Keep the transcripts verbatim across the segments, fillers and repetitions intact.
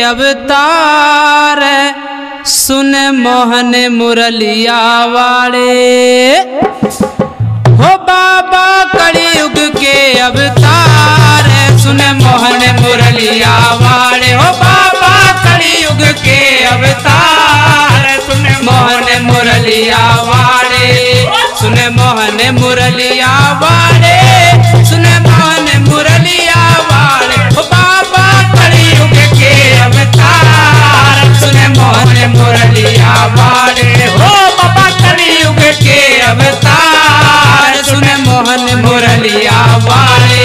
अवतार सुन मोहन मुरलिया वाले। हो बाबा कलयुग के अवतार सुन मोहन मुरलिया वाले। हो बाबा कलयुग के अवतार सुन मोहन मुरलिया वाले। सुन मोहन मुरलिया वाले सुन मोहन मुरलिया वाले। हो बाबा कलयुग के अवतार सुन मोहन मुरलिया वाले। हो बाबा कलयुग के अवतार सुन मोहन मुरलिया वाले।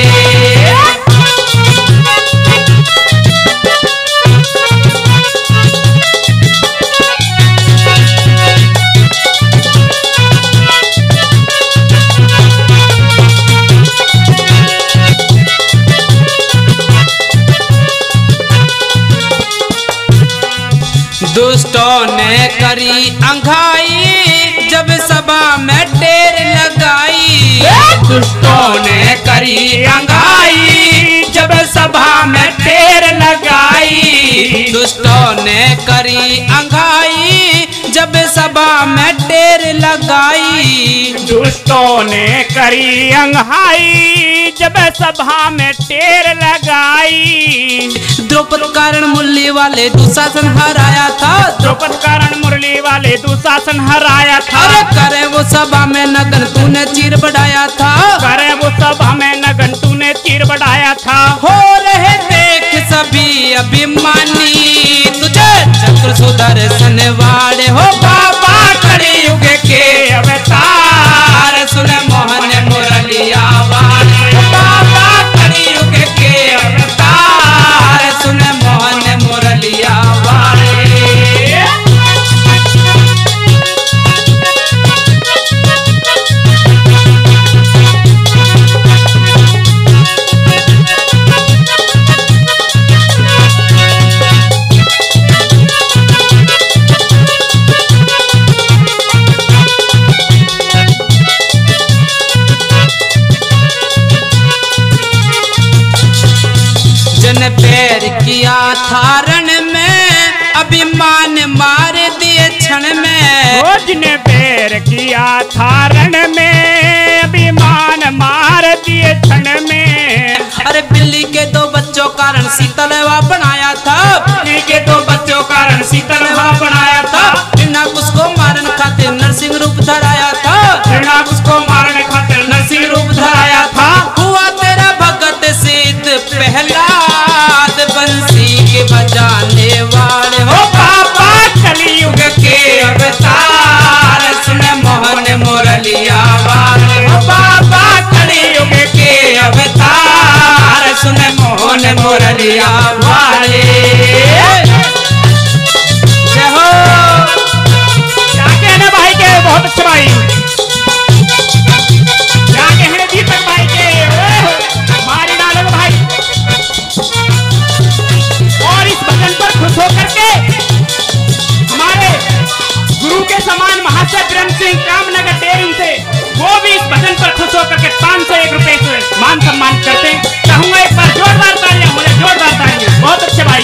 दुष्टों ने करी अंघाई जब सभा में टेर लगाई। दुष्टों ने करी अंघाई जब सभा में टेर लगाई। दुष्टों ने करी अंघाई जब सभा में टेर लगाई। दुष्टों ने करी अंघाई जब सभा में टेर लगाई। द्रौपद कारण मुरली वाले दुशासन हराया था। द्रौपद कारण मुरली वाले दुशासन हराया था। अरे करे वो सभा में नगन तूने चीर बढ़ाया था। करे वो सभा में नगन तूने चीर बढ़ाया था। हो रहे देख सभी अभिमानी तुझे चक्र सुदर्शन वाले। हो बाबा कलयुग के अवतार सुन मोहन मुरलिया वाले। बाबा कलयुग के अवतार सुन मोहन मुरलिया वाले। जन पैर किया थारण में अभिमान मार दिए क्षण में। ओ जिने पैर किया थारण में अभिमान मार दिए क्षण में। अरे बिल्ली के दो बच्चों कारण शीतलवा बनाया था। बिल्ली के दो बच्चों कारण शीतलवा बनाया था। हिरणाकुश को मारन खातिर नरसिंह रूप धराया था। हिरणाकुश को मारने खातिर नरसिंह रूप धराया था। हुआ तेरा भगत सिद्ध प्रहलाद बंसी के बजाने वाले। हो बाबा कलयुग के अवतार सुन मोहन मुरलिया वाले। हो बाबा कलयुग के अवतार सुन मोहन मुरलिया वाले। जय हो। क्या कहना भाई के बहुत अच्छा भाई। क्या कहने दीपक भाई के मारी डालो भाई। और इस भजन पर खुश होकर के हमारे गुरु के समान महाशय ब्रह्म सिंह कामनगर डेयरी से वो भी इस भजन पर खुश होकर के पाँच सौ एक रुपए से मान सम्मान करते हैं। चाहूंगा एक बार जोरदार तालियां, मुझे जोरदार तालियां। बहुत अच्छे भाई।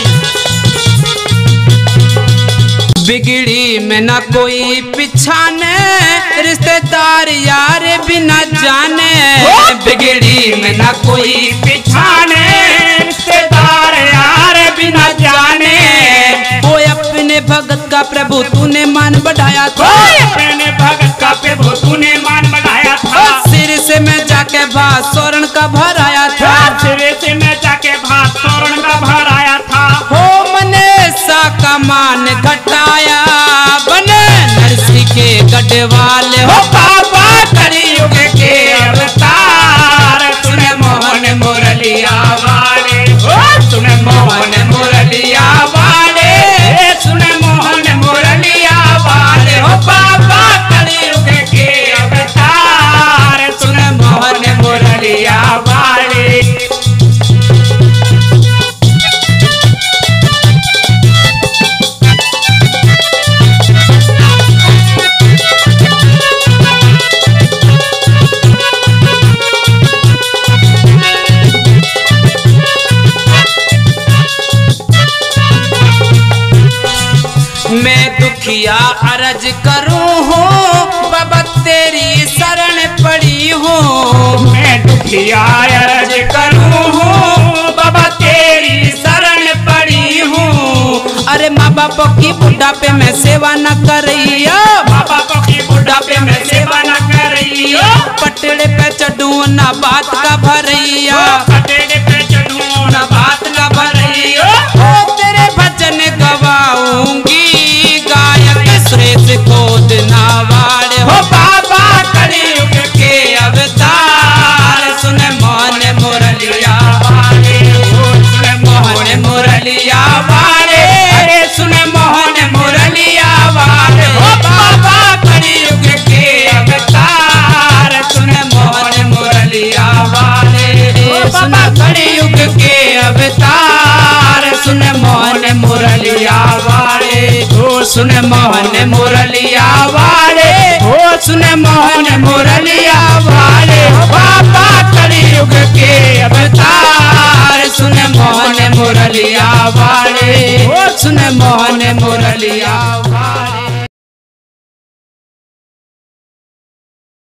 बिगड़ी में ना कोई पिछाने रिश्तेदार यार बिना जाने। बिगड़ी में ना कोई पिछाने रिश्तेदार यार बिना जाने। वो अपने भगत का प्रभु तूने मान बढ़ाया था। अपने भगत का प्रभु तूने मान बढ़ाया था। सिर से मैं जाके भात सोरण का भराया था। सिर से मैं जाके भात सोरण का भराया था। हो मने सा का मान घटाया बने नरसी के गढ़वाले। हो बाबा कलयुग के अवतार सुन मोहन मुरलिया वाले। हो सुन मोहन मुरलिया वाले। सुन मोहन मुरलिया वाले। हो बाबा कलयुग के अवतार सुन मोहन मुरलिया वाले। दुखिया अर्ज करूं हूँ बाबा तेरी शरण पड़ी हूँ। मैं दुखिया अर्ज करूं हूँ बाबा तेरी शरण पड़ी हूँ। अरे माँ बाप की बुढ़ापे में सेवा न करियो, माँ बाप की बुढ़ापे में सेवा न करियो। पटड़े पे चढ़ूं ना बात का भरैया, पटड़े पे चढ़ूं ना बात का भरैयो। ओ तेरे भजन गवाऊंगी गायक सुरेश कोद नावाड़ हो बाबा कलयुग के अवतार। सुन मोहन मुरलिया वाले, सुन मोहन मुरलिया वाले, अरे सुन मोहन मुरलिया वाले हो बाबा कलयुग के अवतार। सुन मोहन मुरलिया वाले, सुन कलयुग के अवतार। सुन मोहन मुरलिया वाले, ओ सुन मोहन मुरलिया वाले, ओ सुन मोहन मुरलिया